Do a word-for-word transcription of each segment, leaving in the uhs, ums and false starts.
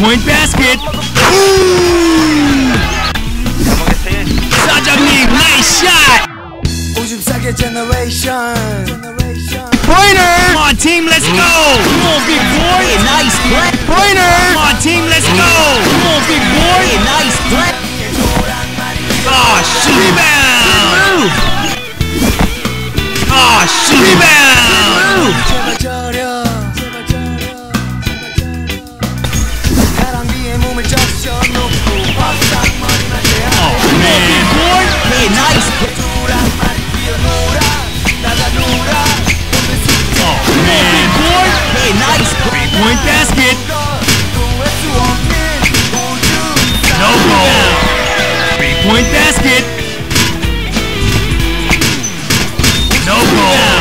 Point basket. Ooh! Sajamnik, nice shot. Pointer. Come on, team, let's go. Come on, big boy. Hey, nice play. Pointer. Come on, team, let's go. Come on, big boy. Hey, nice play. Oh, shoot. Rebound. Move. Oh, shoot. Rebound. Move. Oh, man. Big boy. Hey, nice play. Oh, man. Big boy. Hey, nice play. Point basket. No goal. Three-point basket. No goal.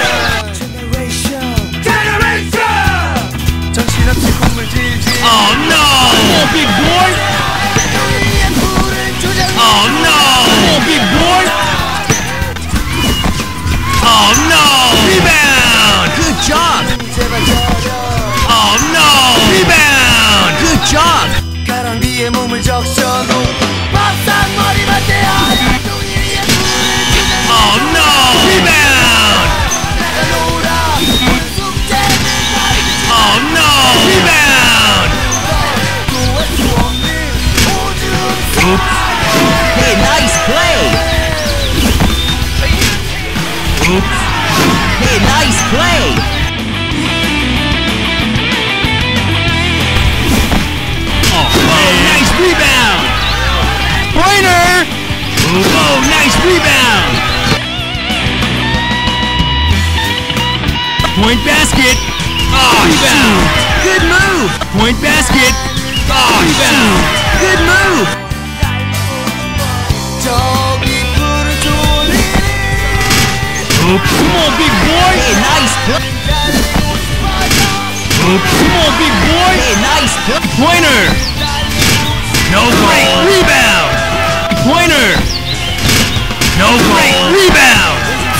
Oh no! Come on, big boy. Oh no! Come on, big boy. Oh no! Rebound. Good job. Oh no! Rebound. Good job. Oh no! Rebound. Oh no! Rebound. Oops. Hey, nice play. Oops. Hey, nice play. Oh, oh, nice rebound. Pointer. Oh, nice rebound. Point basket. Oh, rebound. Good move. Point basket. Oh, rebound. Good move. Oops. Come on, big boy. Hey, nice play. Oops. Come on, big boy. Hey, nice play. Pointer. No goal. Rebound. Pointer. No goal. Rebound.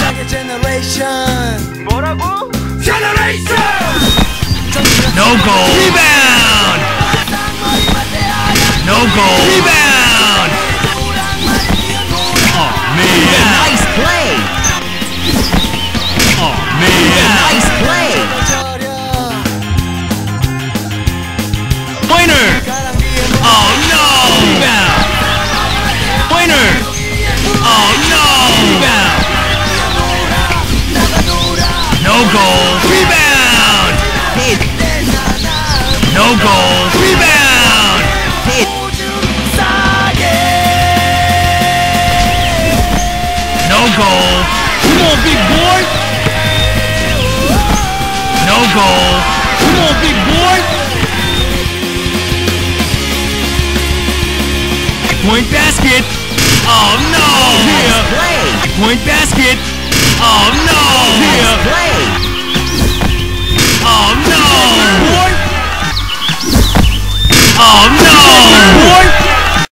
No goal. Rebound. No goal. Rebound. Oh Hey, man. nice play. Oh Hey, man. nice play. Pointer. Oh no. Rebound. Pointer. Oh no. Rebound. No goal. Rebound. Hey, No goal. Rebound. hey. No goal. Come on, big boy. No goal. Come on, big boy. Point basket. Oh no. Nice Here. play. Point basket. Oh no. Nice Here. play. Oh no. Boy. Oh no.